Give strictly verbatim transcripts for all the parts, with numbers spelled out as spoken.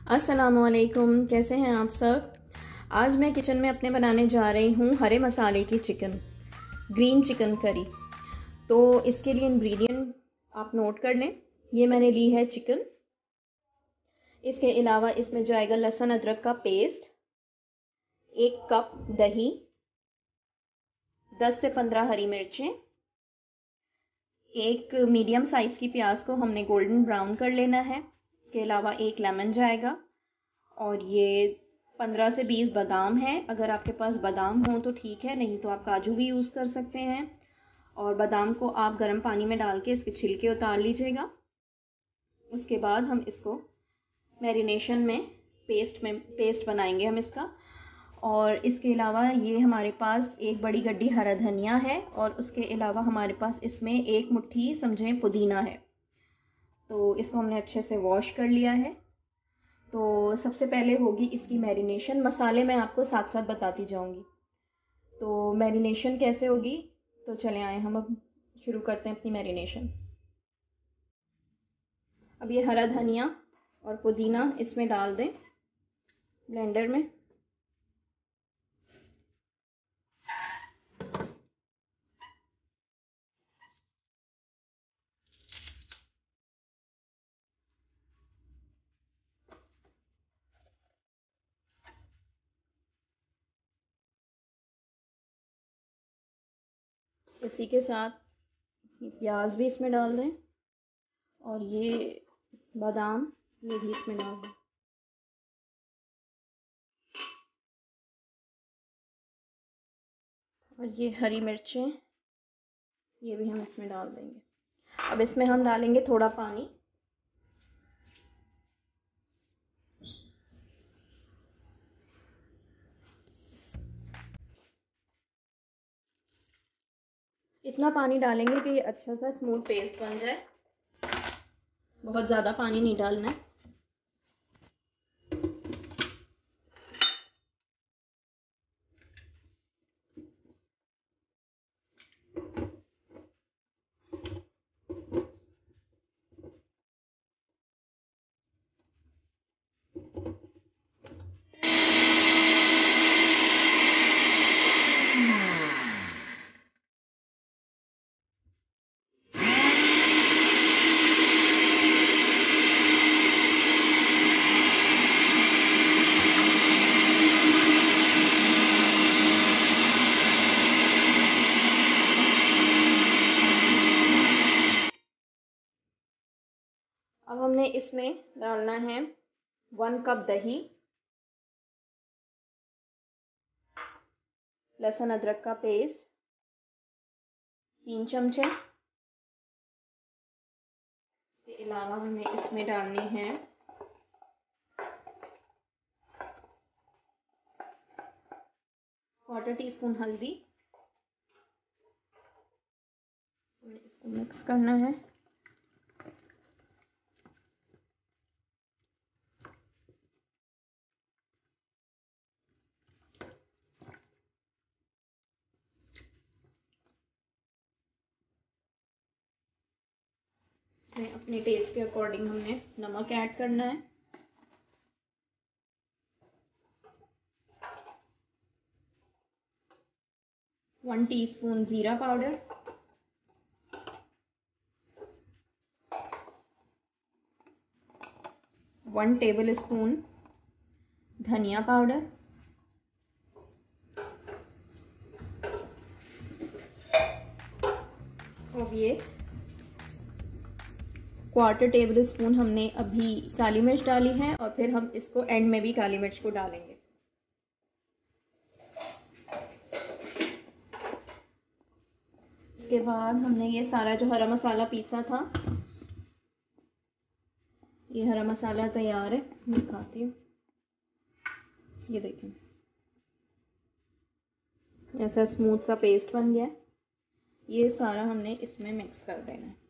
अस्सलामुअलैकुम, कैसे हैं आप सब। आज मैं किचन में अपने बनाने जा रही हूँ हरे मसाले की चिकन, ग्रीन चिकन करी। तो इसके लिए इंग्रेडिएंट आप नोट कर लें। ये मैंने ली है चिकन। इसके अलावा इसमें जाएगा लहसुन अदरक का पेस्ट, एक कप दही, दस से पंद्रह हरी मिर्चें, एक मीडियम साइज़ की प्याज को हमने गोल्डन ब्राउन कर लेना है। इसके अलावा एक लेमन जाएगा और ये पंद्रह से बीस बादाम हैं। अगर आपके पास बादाम हो तो ठीक है, नहीं तो आप काजू भी यूज़ कर सकते हैं। और बादाम को आप गर्म पानी में डाल के इसके छिलके उतार लीजिएगा। उसके बाद हम इसको मैरिनेशन में पेस्ट में पेस्ट बनाएंगे हम इसका। और इसके अलावा ये हमारे पास एक बड़ी गड्डी हरा धनिया है और उसके अलावा हमारे पास इसमें एक मुट्ठी समझें पुदीना है। तो इसको हमने अच्छे से वॉश कर लिया है। तो सबसे पहले होगी इसकी मैरिनेशन। मसाले मैं आपको साथ साथ बताती जाऊंगी। तो मैरिनेशन कैसे होगी, तो चले आए हम अब शुरू करते हैं अपनी मैरिनेशन। अब ये हरा धनिया और पुदीना इसमें डाल दें ब्लेंडर में। इसी के साथ ये प्याज भी इसमें डाल दें और ये बादाम ये भी इसमें डाल दें। और ये हरी मिर्चें ये भी हम इसमें डाल देंगे। अब इसमें हम डालेंगे थोड़ा पानी। इतना पानी डालेंगे कि ये अच्छा सा स्मूथ पेस्ट बन जाए। बहुत ज़्यादा पानी नहीं डालना है। अब हमने इसमें डालना है वन कप दही, लहसुन अदरक का पेस्ट तीन चमचे। इसके अलावा हमने इसमें डालनी है क्वार्टर टी स्पून हल्दी। इसको मिक्स करना है। इसमें अपने टेस्ट के अकॉर्डिंग हमने नमक ऐड करना है। वन टीस्पून जीरा पाउडर, वन टेबल स्पून धनिया पाउडर, अब ये क्वार्टर टेबल स्पून हमने अभी काली मिर्च डाली है और फिर हम इसको एंड में भी काली मिर्च को डालेंगे। इसके बाद हमने ये सारा जो हरा मसाला पीसा था, ये हरा मसाला तैयार है। दिखाती हूँ, ये देखें ऐसा स्मूथ सा पेस्ट बन गया है। ये सारा हमने इसमें मिक्स कर देना है।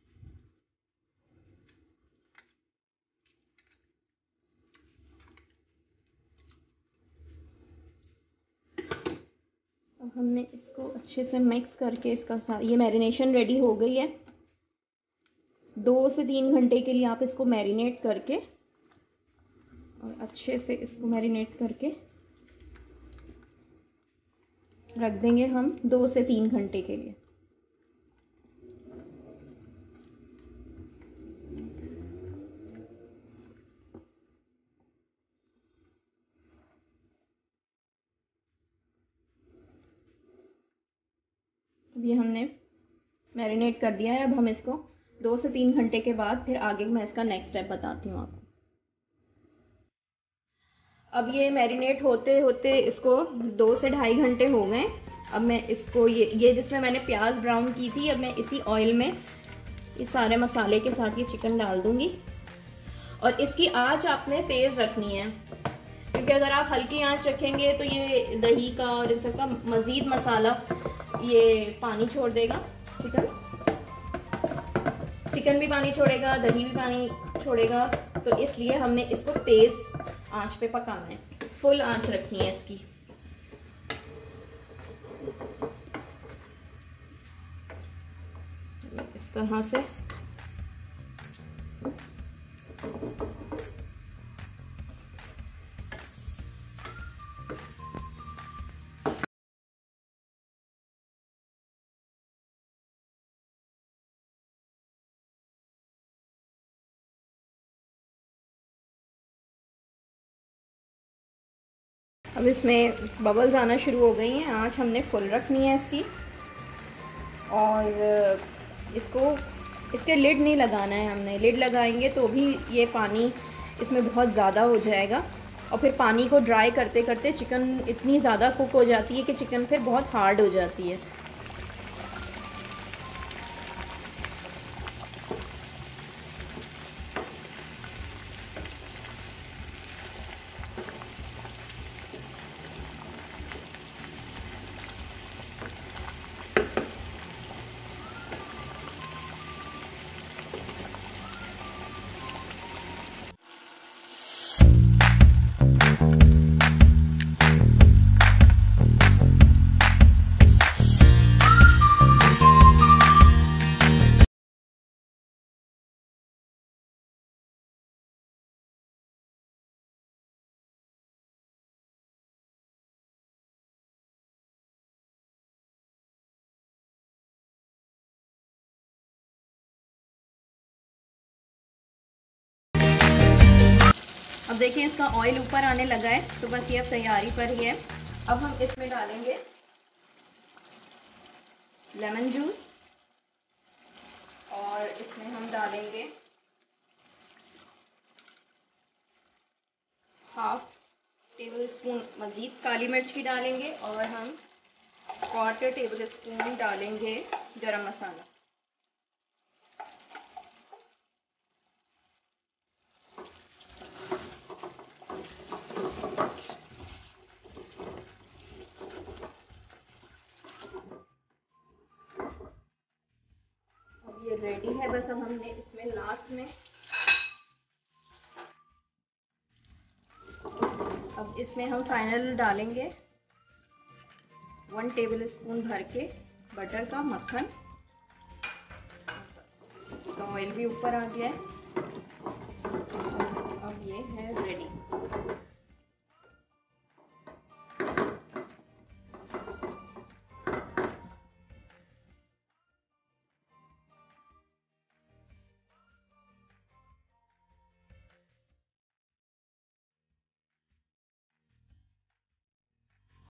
अब हमने इसको अच्छे से मिक्स करके इसका सारा ये मैरिनेशन रेडी हो गई है। दो से तीन घंटे के लिए आप इसको मैरिनेट करके और अच्छे से इसको मैरिनेट करके रख देंगे हम दो से तीन घंटे के लिए। ये हमने मैरिनेट कर दिया है। अब हम इसको दो से तीन घंटे के बाद फिर आगे मैं इसका नेक्स्ट स्टेप बताती हूँ आपको। अब ये मैरिनेट होते होते इसको दो से ढाई घंटे हो गए। अब मैं इसको ये ये जिसमें मैंने प्याज ब्राउन की थी, अब मैं इसी ऑयल में इस सारे मसाले के साथ ये चिकन डाल दूँगी। और इसकी आंच आपने तेज़ रखनी है, क्योंकि अगर आप हल्की आंच रखेंगे तो ये दही का और इन सबका मज़ीद मसाला ये पानी छोड़ देगा। चिकन चिकन भी पानी छोड़ेगा, दही भी पानी छोड़ेगा, तो इसलिए हमने इसको तेज़ आंच पे पकाना है, फुल आंच रखनी है इसकी। इस तरह से अब इसमें बबल्स आना शुरू हो गई हैं। आँच हमने फुल रखनी है इसकी, और इसको इसके लिड नहीं लगाना है हमने। लिड लगाएंगे तो भी ये पानी इसमें बहुत ज़्यादा हो जाएगा, और फिर पानी को ड्राई करते करते चिकन इतनी ज़्यादा कुक हो जाती है कि चिकन फिर बहुत हार्ड हो जाती है। अब देखिए इसका ऑयल ऊपर आने लगा है, तो बस ये अब तैयारी पर ही है। अब हम इसमें डालेंगे लेमन जूस, और इसमें हम डालेंगे हाफ टेबल स्पून मज़ीद काली मिर्च की डालेंगे, और हम क्वार्टर टेबल स्पून डालेंगे गरम मसाला। अब ये रेडी है। बस अब हमने इसमें लास्ट में अब इसमें हम फाइनल डालेंगे वन टेबल स्पून भर के बटर का मक्खन। इसका ऑयल भी ऊपर आ गया है।